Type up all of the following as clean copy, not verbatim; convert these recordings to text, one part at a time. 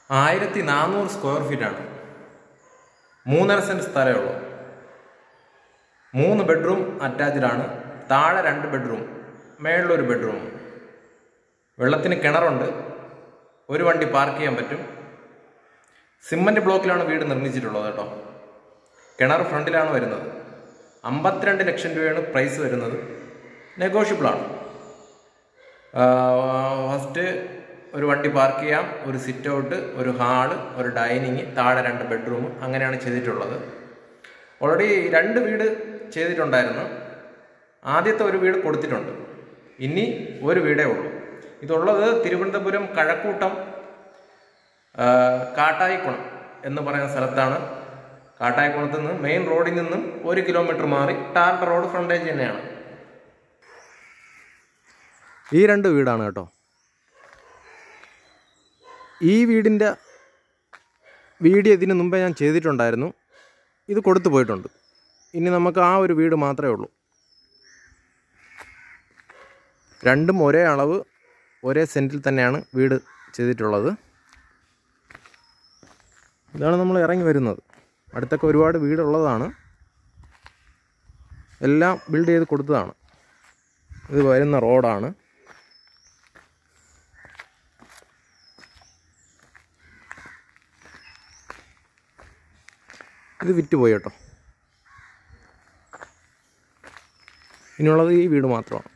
1400 square ഫീറ്റാണ്. 3.5 cent സ്ഥലമേ ഉള്ളൂ. 3 bedroom അറ്റാച്ച്ഡാണ്. താഴെ 2 bedroom, മേളിലൊരു bedroom. വെള്ളത്തിന് കിണറുണ്ട്. ഒരു വണ്ടി പാർക്ക് ചെയ്യാൻ പറ്റും. സിമൻറ്റ് ബ്ലോക്കിലാണ് വീട് നിർമ്മിച്ചിട്ടുള്ളത് കേട്ടോ. കിണർ ഫ്രണ്ടിലാണ് വരുന്നത്. 52 ലക്ഷം രൂപയാണ് പ്രൈസ് വരുന്നത്. നെഗോഷ്യബിളാണ്. ഫസ്റ്റ് ഒരു വണ്ടി പാർക്ക് ചെയ്യാം, ഒരു സിറ്റ് ഔട്ട്, ഒരു ഹാള്, ഒരു ഡൈനിങ്, താഴെ 2 ബെഡ്റൂം, അങ്ങനെയാണ് ചെയ്തിട്ടുള്ളത്. ഓൾറെഡി 2 വീട് ചെയ്തിട്ടുണ്ടായിരുന്നു. ആദ്യത്തെ ഒരു വീട് കൊടുത്തിട്ടുണ്ട്. ഇനി ഒരു വീടേ ഉള്ളൂ. ഇതുള്ളത് തിരുവനന്തപുരം കഴക്കൂട്ടം കാട്ടായിക്കുണം എന്ന് പറയുന്ന സ്ഥലത്താണ്. കാട്ടായിക്കുണത്ത് നിന്ന് മെയിൻ റോഡിൽ നിന്നും 1 കിലോമീറ്റർ മാറി ടാറിട്ട റോഡ് ഫ്രണ്ടേജ് തന്നെയാണ്. ഈ 2 വീടാണ് കേട്ടോ. ഈ വീടിൻ്റെ വീഡിയോ ഇതിന് മുമ്പേ ഞാൻ ചെയ്തിട്ടുണ്ടായിരുന്നു. ഇത് കൊടുത്തു പോയിട്ടുണ്ട്. ഇനി നമുക്ക് ആ ഒരു വീട് മാത്രമേ ഉള്ളൂ. രണ്ടും ഒരേ അളവ്, ഒരേ സെൻറ്റിൽ തന്നെയാണ് വീട് ചെയ്തിട്ടുള്ളത്. ഇതാണ് നമ്മൾ ഇറങ്ങി വരുന്നത്. അടുത്തൊക്കെ ഒരുപാട് വീടുള്ളതാണ്. എല്ലാം ബിൽഡ് ചെയ്ത് കൊടുത്തതാണ്. ഇത് വരുന്ന റോഡാണ്. ഇത് വിറ്റുപോയി കേട്ടോ. ഇനിയുള്ളത് ഈ വീട് മാത്രമാണ്.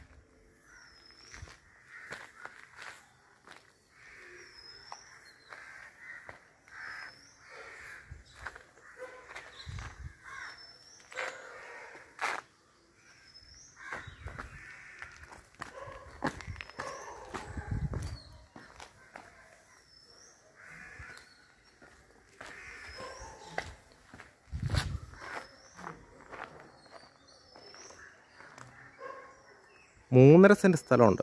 മൂന്നര സെൻറ്റ് സ്ഥലമുണ്ട്.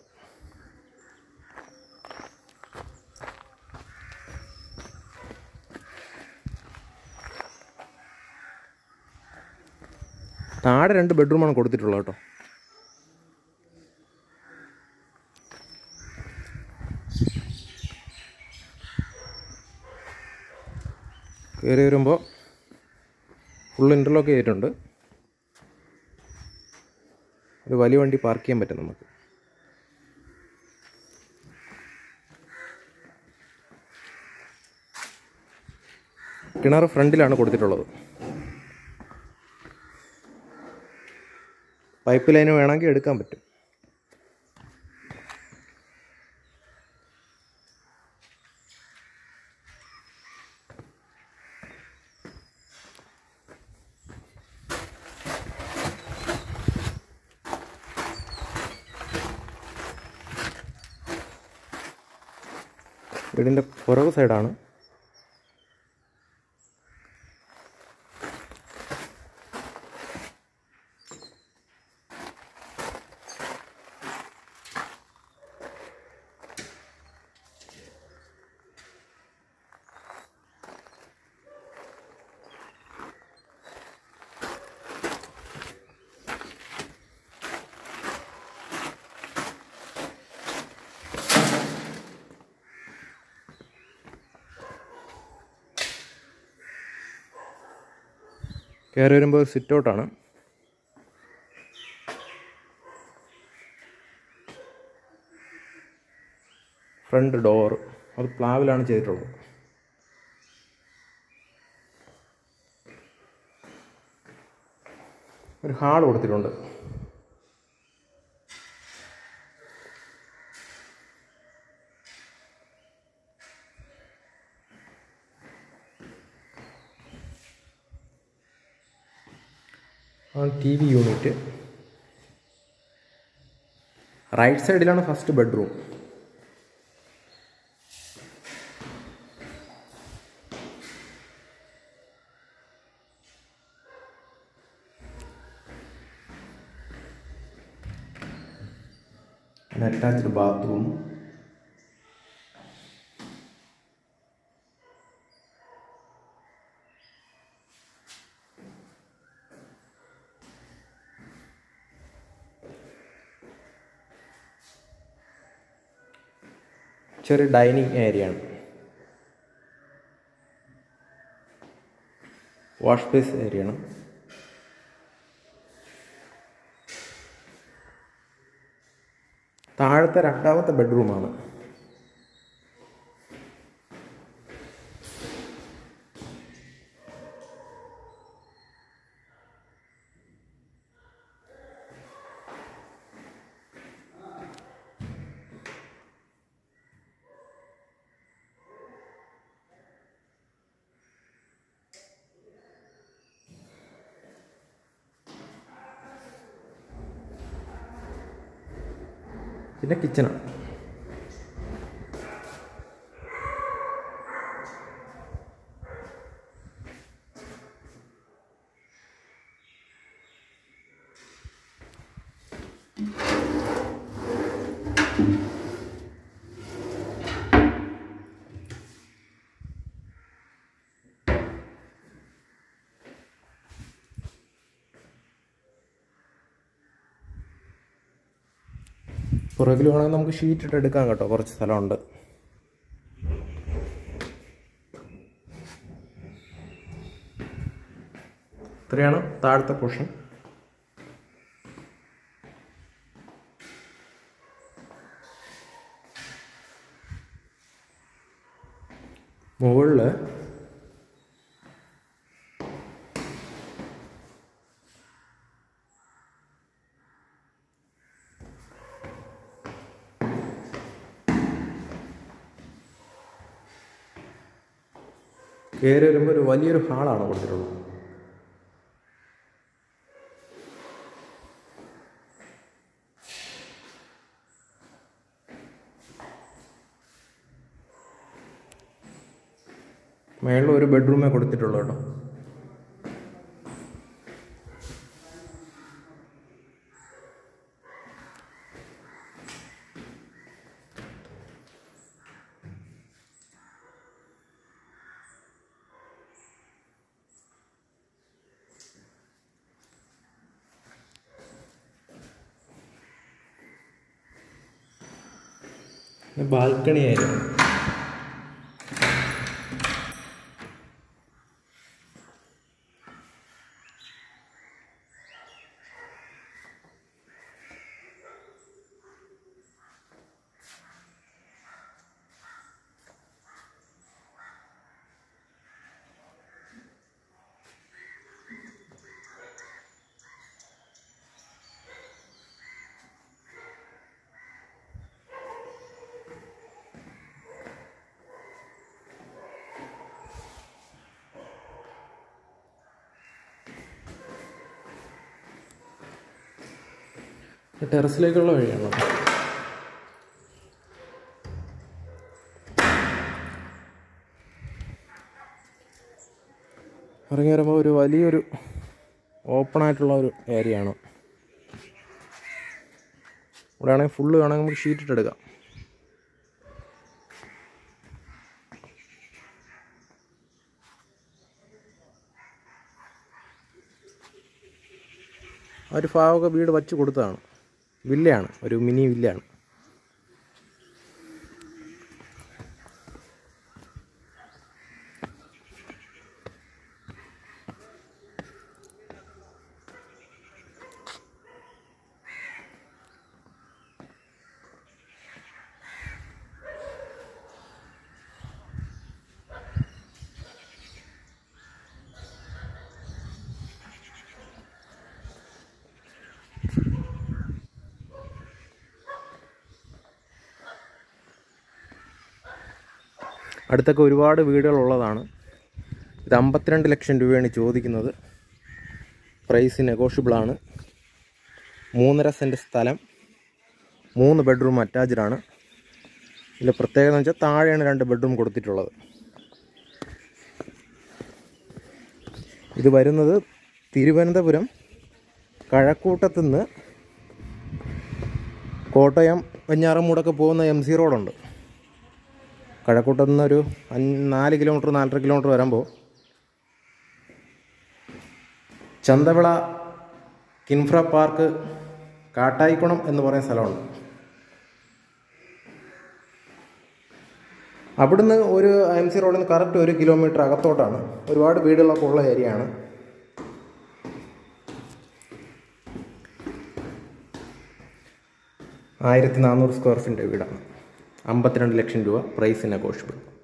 താഴെ 2 ബെഡ്റൂമാണ് കൊടുത്തിട്ടുള്ളത് കേട്ടോ. കയറി വരുമ്പോൾ ഫുൾ ഇൻ്റർലോക്ക് ചെയ്തിട്ടുണ്ട്. ഒരു വലിയ വണ്ടി പാർക്ക് ചെയ്യാൻ പറ്റും നമുക്ക്. കിണർ ഫ്രണ്ടിലാണ് കൊടുത്തിട്ടുള്ളത്. പൈപ്പ് ലൈന് വേണമെങ്കിൽ എടുക്കാൻ പറ്റും. വീടിൻ്റെ പുറകു സൈഡാണ്. കയറി വരുമ്പോൾ സിറ്റ് ഔട്ടാണ്. ഫ്രണ്ട് ഡോർ അത് പ്ലാവിലാണ് ചെയ്തിട്ടുള്ളത്. ഒരു ഹാൾ കൊടുത്തിട്ടുണ്ട്. TV unit. റൈറ്റ് സൈഡിലാണ് ഫസ്റ്റ് ബെഡ്റൂം. Attached bathroom. ചെറിയ ഡൈനിങ് ഏരിയ ആണ്. വാഷ് ബേസ് ഏരിയയാണ്. താഴത്തെ രണ്ടാമത്തെ ബെഡ്റൂമാണ്. പിന്നെ കിച്ചണാണ്. പുറകിൽ വേണമെങ്കിൽ നമുക്ക് ഷീറ്റ് ഇട്ട് എടുക്കാം കേട്ടോ, കുറച്ച് സ്ഥലമുണ്ട്. ഇത്രയാണ് താഴത്തെ പോർഷൻ. മുകളിൽ കയറി വരുമ്പോൾ ഒരു വലിയൊരു ഹാളാണ് കൊടുത്തിട്ടുള്ളത്. മേളിൽ ഒരു ബെഡ്റൂമേ കൊടുത്തിട്ടുള്ളൂ കേട്ടോ. ബാൽക്കണി ആയിരുന്നു. ടെറസിലേക്കുള്ള വഴിയാണോ? ഇറങ്ങി വരുമ്പോൾ ഒരു വലിയൊരു ഓപ്പണായിട്ടുള്ള ഒരു ഏരിയ ആണ്. ഇവിടെ ആണെങ്കിൽ ഫുള്ള് വേണമെങ്കിൽ നമുക്ക് ഷീറ്റ് ഇട്ടെടുക്കാം. ആ ഒരു ഭാഗമൊക്കെ വീട് വച്ച് കൊടുത്തതാണ്. വില്ലയാണ്, ഒരു മിനി വില്ലയാണ്. അടുത്തൊക്കെ ഒരുപാട് വീടുകളുള്ളതാണ്. ഇത് 52 ലക്ഷം രൂപയാണ് ചോദിക്കുന്നത്. പ്രൈസ് നെഗോഷ്യബിളാണ്. 3.5 സെൻറ്റ് സ്ഥലം, 3 ബെഡ്റൂം അറ്റാച്ച്ഡാണ്. ഇതിൽ പ്രത്യേകത എന്ന് വെച്ചാൽ താഴെയാണ് 2 ബെഡ്റൂം കൊടുത്തിട്ടുള്ളത്. ഇത് വരുന്നത് തിരുവനന്തപുരം കഴക്കൂട്ടത്തു നിന്ന് കോട്ടയം വെഞ്ഞാറമൂടൊക്കെ പോകുന്ന MC റോഡുണ്ട്. കഴക്കൂട്ടത്തു നിന്നൊരു 4 കിലോമീറ്റർ 4.5 കിലോമീറ്റർ വരുമ്പോൾ ചന്തവിള കിൻഫ്ര പാർക്ക് കാട്ടായിക്കുണം എന്ന് പറയുന്ന സ്ഥലമുണ്ട്. അവിടുന്ന് ഒരു MC റോഡിൽ നിന്ന് കറക്റ്റ് 1 കിലോമീറ്റർ അകത്തോട്ടാണ്. ഒരുപാട് വീടുകളൊക്കെ ഉള്ള ഏരിയയാണ്. $1400 സ്ക്വയർ ഫീറ്റിൻ്റെ വീടാണ്. 52 ലക്ഷം രൂപ പ്രൈസ് നെഗോഷ്യബിൾ.